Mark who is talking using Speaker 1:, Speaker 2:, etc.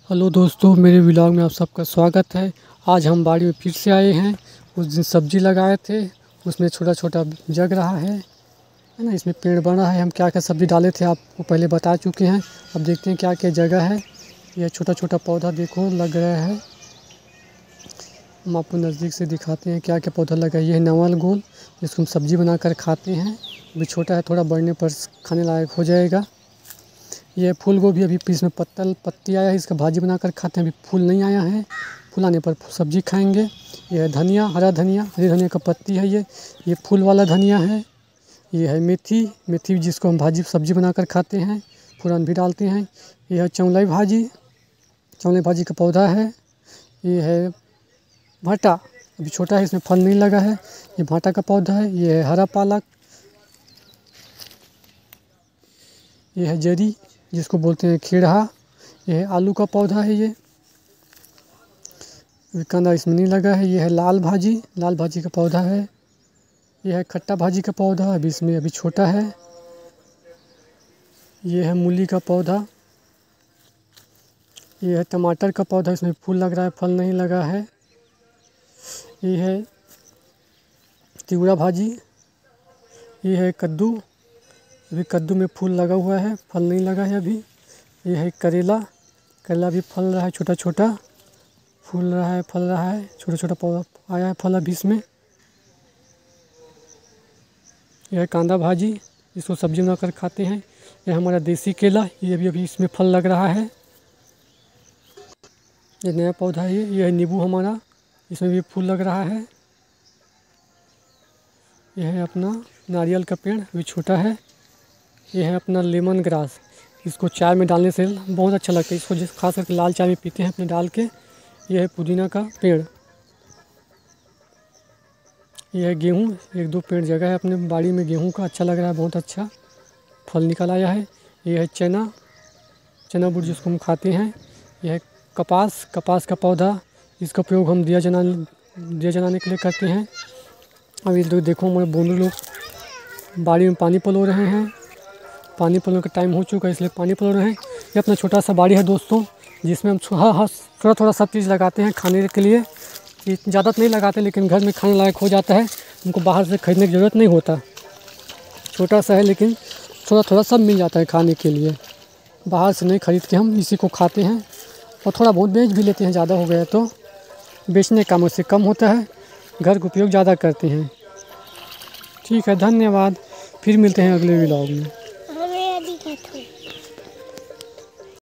Speaker 1: Hello दोस्तों, मेरे vlog में आप सबका स्वागत है। आज हम बाड़ी में फिर से आए हैं। उस दिन सब्जी लगाए थे, उसमें छोटा छोटा जग रहा है ना। इसमें पेड़ बना है। हम क्या क्या सब्जी डाले थे आपको पहले बता चुके हैं। अब देखते हैं क्या क्या जगह है। यह छोटा छोटा पौधा देखो लग रहा है। हम आपको नज़दीक से दिखाते हैं क्या क्या पौधा लगा है। यह है नवल गोल, जिसको हम सब्जी बनाकर खाते हैं। अभी छोटा है, थोड़ा बढ़ने पर खाने लायक हो जाएगा। यह फूल गोभी अभी इसमें पत्ती आया है, इसका भाजी बनाकर खाते हैं। अभी फूल नहीं आया है, फूल आने पर सब्जी खाएंगे। यह है धनिया, हरी धनिया का पत्ती है। ये फूल वाला धनिया है। ये है मेथी जिसको हम सब्जी बनाकर खाते हैं, फ़ौरन भी डालते हैं। यह है चौलाई भाजी का पौधा है। ये है भाटा, अभी छोटा है, इसमें फल नहीं लगा है। ये भाटा का पौधा है। ये है हरा पालक। ये है जरी, जिसको बोलते हैं खेड़ा। ये है आलू का पौधा है। ये कंदा इसमें नहीं लगा है। ये है लाल भाजी का पौधा है। ये है खट्टा भाजी का पौधा, अभी छोटा है। ये है मूली का पौधा। ये है टमाटर का पौधा, इसमें फूल लग रहा है, फल नहीं लगा है। ये है तिउरा भाजी। ये है कद्दू, अभी कद्दू में फूल लगा हुआ है, फल नहीं लगा है अभी। ये है करेला भी फल रहा है, छोटा छोटा फूल रहा है, फल रहा है, छोटा छोटा पौधा आया है, फल अभी इसमें। यह है कांदा भाजी, इसको सब्जी बनाकर खाते हैं। यह हमारा देसी केला, ये अभी इसमें फल लग रहा है। ये नया पौधा है। ये है नींबू हमारा, इसमें भी फूल लग रहा है। यह है अपना नारियल का पेड़, अभी छोटा है। यह है अपना लेमन ग्रास, इसको चाय में डालने से बहुत अच्छा लगता है। इसको खास करके लाल चाय में पीते हैं अपने डाल के। यह है पुदीना का पेड़। यह है गेहूँ, 1-2 पेड़ जगह है अपने बाड़ी में गेहूँ का, अच्छा लग रहा है, बहुत अच्छा फल निकल आया है। यह है चना बुट, जिसको हम खाते हैं। यह है कपास का पौधा, इसका प्रयोग हम दिया जलाने के लिए करते हैं। अब ये देखो हमारे बोनू लोग बाड़ी में पानी पलो रहे हैं। पानी पलोने का टाइम हो चुका है, इसलिए पानी पलो रहे हैं। ये अपना छोटा सा बाड़ी है दोस्तों, जिसमें हम थोड़ा सब चीज़ लगाते हैं खाने के लिए। ज़्यादा तो नहीं लगाते, लेकिन घर में खाने लायक हो जाता है। हमको बाहर से खरीदने की ज़रूरत नहीं होता। छोटा सा है, लेकिन थोड़ा सब मिल जाता है खाने के लिए। बाहर से नहीं खरीद के हम इसी को खाते हैं, और थोड़ा बहुत बेच भी लेते हैं। ज़्यादा हो गया तो बेचने का मुझसे कम होता है, घर का उपयोग ज़्यादा करते हैं। ठीक है, धन्यवाद। फिर मिलते हैं अगले व्लॉग में।